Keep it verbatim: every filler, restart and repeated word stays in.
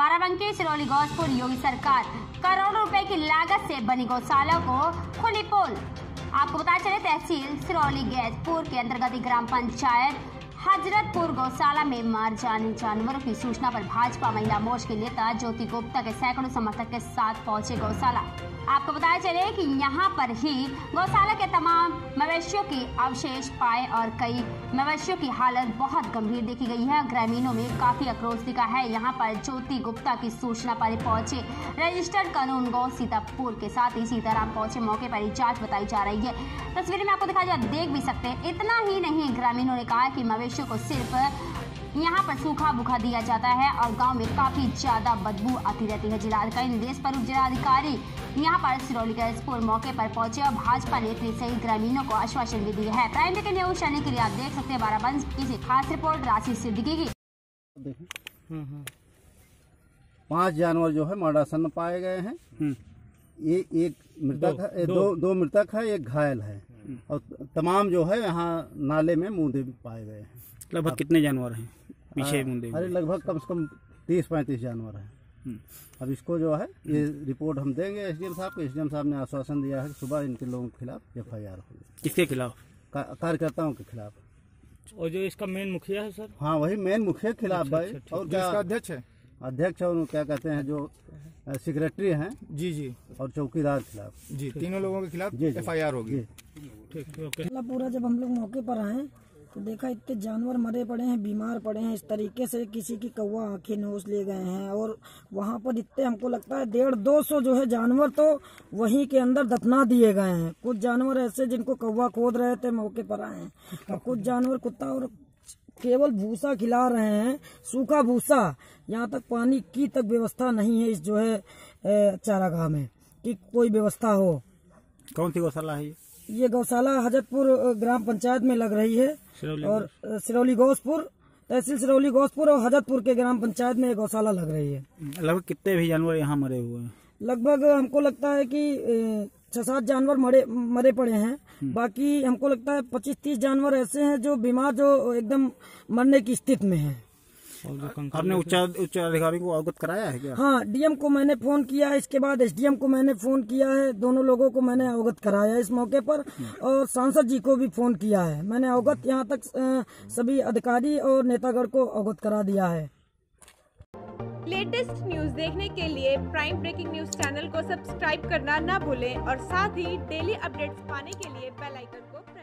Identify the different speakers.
Speaker 1: बाराबंकी सिरौली गौसपुर योगी सरकार करोड़ों रुपए की लागत से बनी गौशाला को खुली पोल। आपको बता चले तहसील सिरौली गैसपुर के अंतर्गत ग्राम पंचायत हजरतपुर गौशाला में मार जाने जानवरों की सूचना पर भाजपा महिला मोर्चा के नेता ज्योति गुप्ता के सैकड़ों समर्थक के साथ पहुंचे गौशाला। आपको बताया चले कि यहां पर ही गौशाला के तमाम मवेशियों के अवशेष पाए और कई मवेशियों की हालत बहुत गंभीर देखी गई है। ग्रामीणों में काफी आक्रोश दिखा है। यहां पर ज्योति गुप्ता की सूचना पर पहुंचे रजिस्टर्ड कानून गौ सीतापुर के साथ ही सीताराम पहुंचे मौके पर ही जांच बताई जा रही है। तस्वीर में आपको दिखाया जाए, देख भी सकते हैं। इतना ही नहीं, ग्रामीणों ने कहा कि मवेशियों को सिर्फ यहाँ पर सूखा भूखा दिया जाता है और गांव में काफी ज्यादा बदबू आती रहती है। जिलाधिकारी निर्देश पर उप जिलाधिकारी यहाँ पर सिरौली गैसपुर मौके पर पहुंचे और भाजपा नेत्री सहित ग्रामीणों को आश्वासन भी दिया है। प्राइम के न्यूज चैनल के लिए आप देख सकते हैं बाराबंकी की खास रिपोर्ट राशि सिद्दीकी की।
Speaker 2: पांच जानवर जो है मर्डासन में पाए गए हैं। ये एक मृतक है, दो दो, दो मृतक है, एक घायल है और तमाम जो है यहाँ नाले में मूंदे भी पाए गए हैं।
Speaker 3: लगभग कितने जानवर हैं पीछे मूंदे?
Speaker 2: अरे लगभग कम से कम तीस पैंतीस जानवर हैं। अब इसको जो है ये रिपोर्ट हम देंगे एसडीएम साहब को। एसडीएम साहब ने आश्वासन दिया है कि सुबह इनके लोगों के खिलाफ एफ आई आर होगी।
Speaker 3: किसके खिलाफ?
Speaker 2: कार्यकर्ताओं के खिलाफ।
Speaker 3: और जो इसका मेन मुखिया है सर?
Speaker 2: हाँ, वही मेन मुखिया के खिलाफ भाई। और क्या
Speaker 4: अध्यक्ष है?
Speaker 2: अध्यक्ष और क्या कहते हैं जो सेक्रेटरी हैं
Speaker 4: जी जी
Speaker 2: और चौकीदार के खिलाफ
Speaker 4: जी, तीनों लोगों के खिलाफ एफ आई आर होगी।
Speaker 5: पूरा जब हम लोग मौके पर आए तो देखा इतने जानवर मरे पड़े हैं, बीमार पड़े हैं। इस तरीके से किसी की कौवा आंखें नोच ले गए हैं और वहाँ पर इतने हमको लगता है डेढ़ दो सौ जो है जानवर तो वहीं के अंदर दफना दिए गए हैं। कुछ जानवर ऐसे जिनको कौवा खोद रहे थे मौके पर आए हैं और कुछ जानवर कुत्ता और केवल भूसा खिला रहे हैं, सूखा भूसा। यहाँ तक पानी की तक व्यवस्था नहीं है इस जो है चारागाह में कि कोई व्यवस्था हो।
Speaker 3: कौन सी गौशाला है ये?
Speaker 5: ये गौशाला हजरतपुर ग्राम पंचायत में लग रही है और सिरौली गौसपुर तहसील सिरौली गौसपुर और हजरतपुर के ग्राम पंचायत में गौशाला लग रही है।
Speaker 3: लगभग कितने भी जानवर यहाँ मरे हुए हैं?
Speaker 5: लगभग हमको लगता है कि छह सात जानवर मरे मरे पड़े हैं। बाकी हमको लगता है पच्चीस तीस जानवर ऐसे हैं जो बीमार, जो एकदम मरने की स्थिति में है।
Speaker 3: आपने उच्च उच्च अधिकारी को अवगत कराया है क्या?
Speaker 5: हाँ, डीएम को मैंने फोन किया है, इसके बाद एसडीएम को मैंने फोन किया है। दोनों लोगों को मैंने अवगत कराया इस मौके पर और सांसद जी को भी फोन किया है। मैंने अवगत यहाँ तक सभी अधिकारी और नेतागण को अवगत करा दिया है।
Speaker 6: लेटेस्ट न्यूज देखने के लिए प्राइम ब्रेकिंग न्यूज चैनल को सब्सक्राइब करना ना भूलें और साथ ही डेली अपडेट्स पाने के लिए बेल आइकन को प्रेस